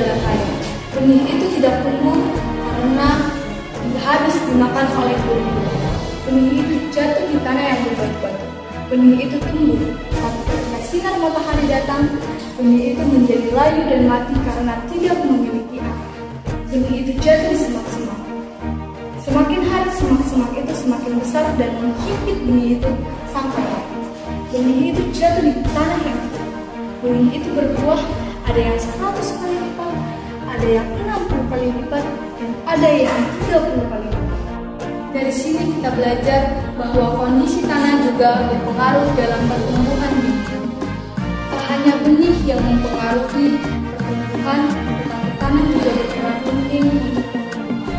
jalan raya. Benih itu tidak tumbuh karena habis dimakan oleh burung. Benih itu jatuh di tanah yang berbatu-batu. Benih itu tumbuh, tapi ketika sinar matahari datang, benih itu menjadi layu dan mati karena tidak memiliki akar. Benih itu jatuh di semak-semak. Semakin hari semak-semak itu semakin besar dan menghimpit benih itu sampai mati. Benih itu jatuh di tanah yang tua. Benih itu berbuah, ada yang 100 kali lipat, ada yang 60 kali lipat, dan ada yang 30 kali lipat. Dari sini kita belajar bahwa kondisi tanah juga berpengaruh dalam pertumbuhan benih. Tak hanya benih yang mempengaruhi pertumbuhan, tetapi tanah juga berperan penting untuk pertumbuhan.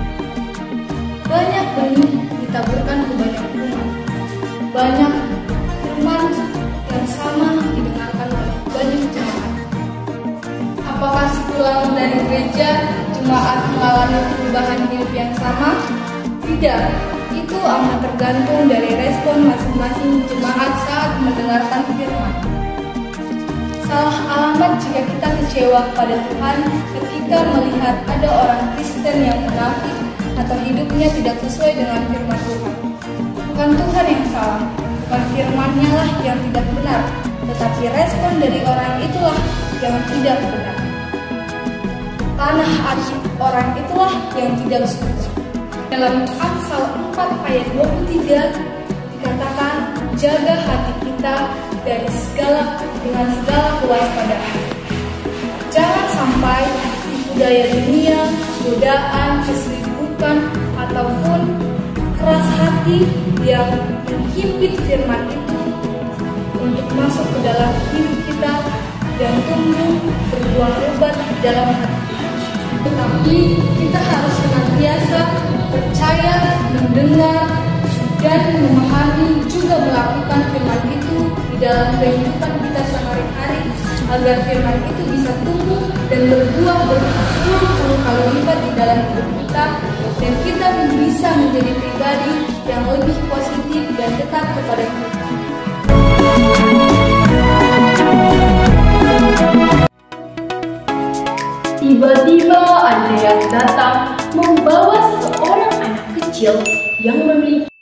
Banyak benih ditaburkan ke banyak rumah. Banyak firman yang sama didengarkan oleh banyak jemaat. Apakah sepulang dari gereja jemaat mengalami perubahan hidup yang sama? Tidak, itu amat tergantung dari respon masing-masing jemaat saat mendengarkan firman. Salah alamat jika kita kecewa kepada Tuhan ketika melihat ada orang Kristen yang munafik atau hidupnya tidak sesuai dengan firman Tuhan. Bukan Tuhan yang salah, bukan firman-Nya lah yang tidak benar, tetapi respon dari orang itulah yang tidak benar. Tanah hati orang itulah yang tidak subur. Dalam Amsal 4 ayat 23 dikatakan, jaga hati kita dengan segala kewaspadaan. Jangan sampai tipu daya dunia, godaan, keselikupan, ataupun keras hati yang menghimpit firman itu untuk masuk ke dalam hidup kita dan tumbuh berbuah lebat di dalam hati. Tetapi kita harus senantiasa percaya, mendengar, dan memahami juga melakukan firman itu di dalam kehidupan kita sehari-hari agar firman itu bisa tumbuh dan berbuah berpuluh-puluh kali lipat di dalam hidup kita dan kita bisa menjadi pribadi yang lebih positif dan dekat kepada Tuhan. Tiba-tiba Andreas datang membawa seorang anak kecil yang memiliki